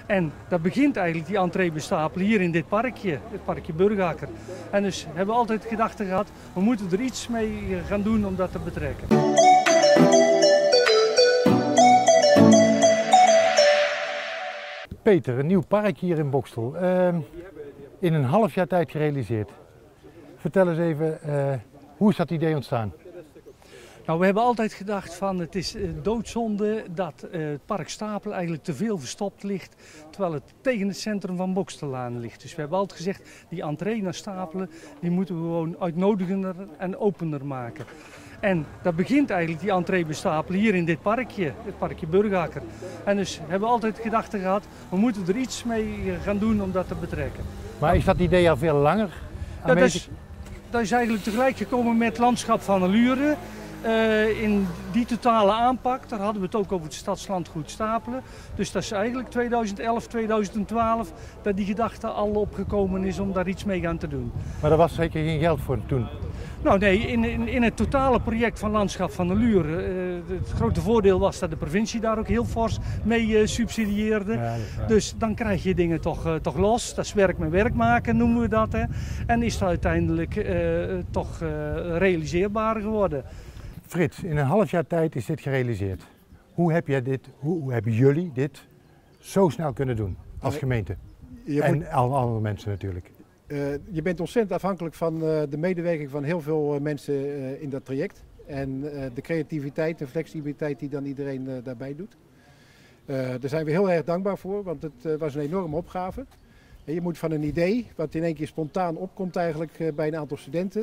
En dat begint eigenlijk die entreebestapelen hier in dit parkje, het parkje Burgakker. En dus hebben we altijd gedachten gehad, we moeten er iets mee gaan doen om dat te betrekken. Peter, een nieuw park hier in Boxtel. In een half jaar tijd gerealiseerd. Vertel eens even, hoe is dat idee ontstaan? Nou, we hebben altijd gedacht van het is doodzonde dat het park Stapelen eigenlijk te veel verstopt ligt, terwijl het tegen het centrum van Boxtel aan ligt. Dus we hebben altijd gezegd, die entree naar Stapelen, die moeten we gewoon uitnodigender en opener maken. En dat begint eigenlijk die entreebestapelen hier in dit parkje, het parkje Burgakker. En dus hebben we altijd gedachten gehad, we moeten er iets mee gaan doen om dat te betrekken. Maar is dat idee al veel langer aanwezig? Ja, dat is eigenlijk tegelijk gekomen met het landschap van Allure. In die totale aanpak, daar hadden we het ook over het stadslandgoed Stapelen. Dus dat is eigenlijk 2011, 2012 dat die gedachte al opgekomen is om daar iets mee gaan te doen. Maar daar was zeker geen geld voor toen? Nou nee, in het totale project van landschap van Allure, het grote voordeel was dat de provincie daar ook heel fors mee subsidieerde. Ja, dus dan krijg je dingen toch los. Dat is werk met werk maken, noemen we dat. Hè. En is het uiteindelijk toch realiseerbaar geworden. Frits, in een half jaar tijd is dit gerealiseerd. Hoe hebben jullie dit zo snel kunnen doen als gemeente? En alle andere mensen natuurlijk. Je bent ontzettend afhankelijk van de medewerking van heel veel mensen in dat traject. En de creativiteit en flexibiliteit die dan iedereen daarbij doet. Daar zijn we heel erg dankbaar voor, want het was een enorme opgave. En je moet van een idee, wat in één keer spontaan opkomt eigenlijk bij een aantal studenten,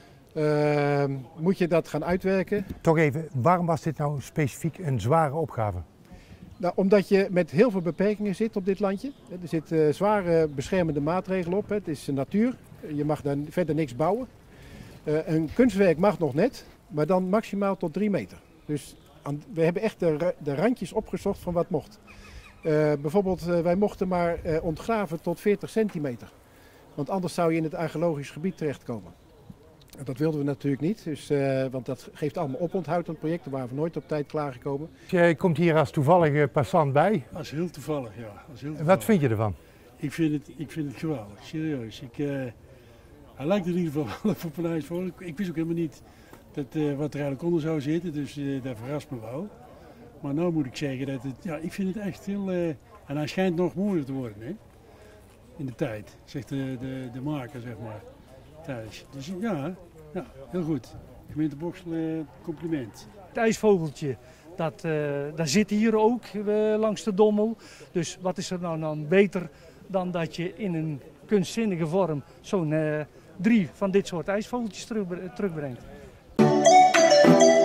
moet je dat gaan uitwerken. Toch even, waarom was dit nou specifiek een zware opgave? Nou, omdat je met heel veel beperkingen zit op dit landje. Er zitten zware beschermende maatregelen op. Het is natuur. Je mag daar verder niks bouwen. Een kunstwerk mag nog net, maar dan maximaal tot 3 meter. Dus we hebben echt de randjes opgezocht van wat mocht. Bijvoorbeeld, wij mochten maar ontgraven tot 40 centimeter. Want anders zou je in het archeologisch gebied terechtkomen. Dat wilden we natuurlijk niet, dus, want dat geeft allemaal oponthoud aan het project. Daar waren we nooit op tijd klaargekomen. Je komt hier als toevallige passant bij. Als heel toevallig, ja. Als heel toevallig. Wat vind je ervan? Ik vind het geweldig, serieus. Hij lijkt er in ieder geval wel op een ijsvogel. Ik wist ook helemaal niet wat er eigenlijk onder zou zitten, dus dat verrast me wel. Maar nu moet ik zeggen dat ik vind het echt heel... en hij schijnt nog mooier te worden, hè? In de tijd, zegt de maker, zeg maar. Thuis. Dus ja, heel goed. Gemeente Boxtel, compliment. Het ijsvogeltje, dat zit hier ook langs de Dommel. Dus wat is er nou dan beter dan dat je in een kunstzinnige vorm zo'n 3 van dit soort ijsvogeltjes terugbrengt.